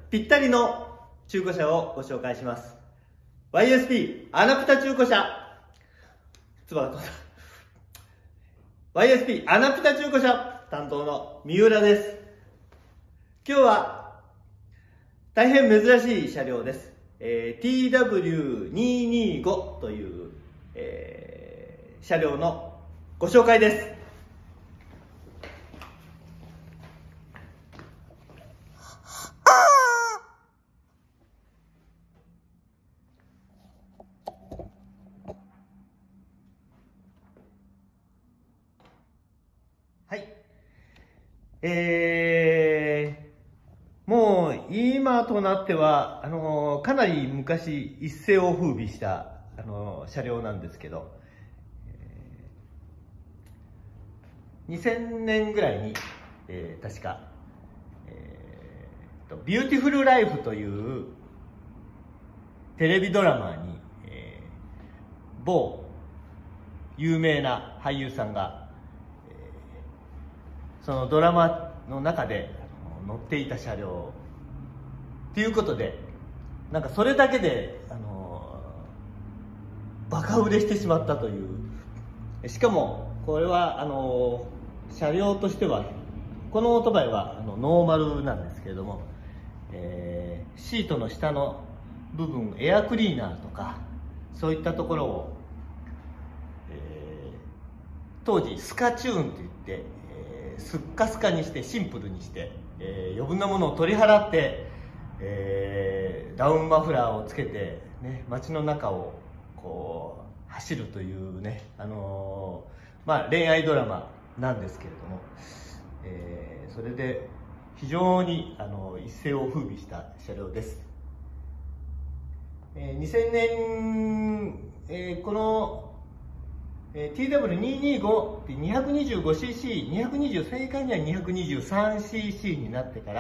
ぴったりの中古車をご紹介します。YSP アナピタ中古車。つばが飛んだ。YSP アナピタ中古車担当の三浦です。今日は大変珍しい車両です。TW225 という、車両のご紹介です。はい。もう今となってはかなり昔一世を風靡した車両なんですけど、2000年ぐらいに、確か、ビューティフルライフというテレビドラマに、某有名な俳優さんがそのドラマの中で乗っていた車両ということで、なんかそれだけでバカ売れしてしまったという。しかもこれは車両としては、このオートバイはノーマルなんですけれども、シートの下の部分、エアクリーナーとかそういったところを、当時スカチューンといって、スッカスカにしてシンプルにして、余分なものを取り払って、ダウンマフラーをつけて、ね、街の中をこう走るというね、恋愛ドラマなんですけれども、それで非常に一世を風靡した車両です。2000年、このTW225 って 225cc、220、正確には 223cc になってから、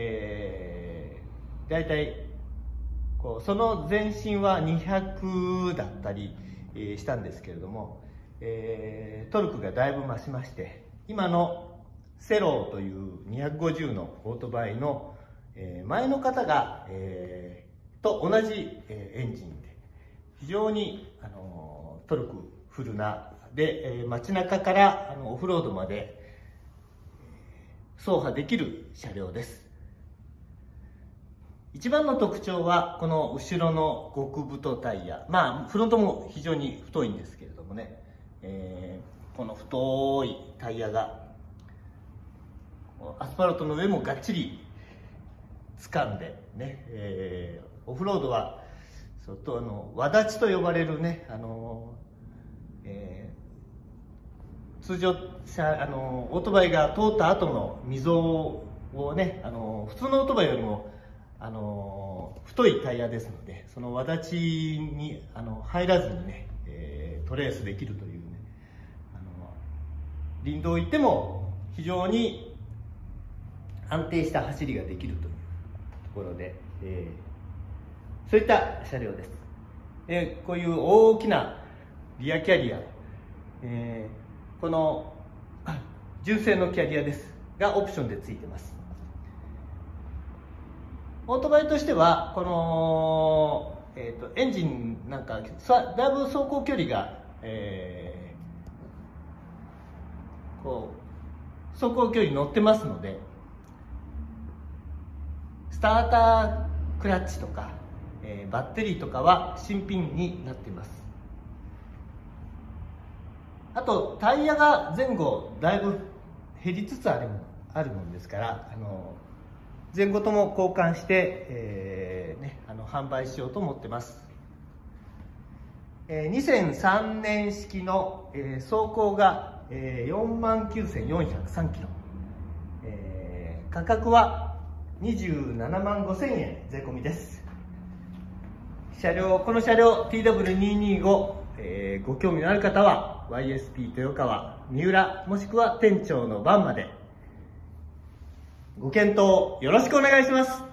だいたいその前身は200だったり、したんですけれども、トルクがだいぶ増しまして、今のセローという250のオートバイの、前の方が、と同じ、エンジンで非常にトルクフルなで、街中からオフロードまで走破できる車両です。一番の特徴はこの後ろの極太タイヤ、フロントも非常に太いんですけれどもね、この太いタイヤがアスファルトの上もがっちり掴んでね、オフロードはわだちと呼ばれるね、通常オートバイが通った後の溝をね、普通のオートバイよりも太いタイヤですので、そのわだちに入らずにね、トレースできるというね、林道を行っても非常に安定した走りができるというところで、そういった車両です。こういう大きなリアキャリア、この純正のキャリアですがオプションでついてます。オートバイとしてはこの、エンジンなんかだいぶ走行距離が、走行距離乗ってますので、スタータークラッチとか、バッテリーとかは新品になっています。あとタイヤが前後だいぶ減りつつあるもんですから、前後とも交換して、販売しようと思ってます。2003年式の、走行が、49,403キロ、価格は27万5千円税込みです。この車両 TW225、ご興味のある方は YSP 豊川三浦もしくは店長の番までご検討よろしくお願いします。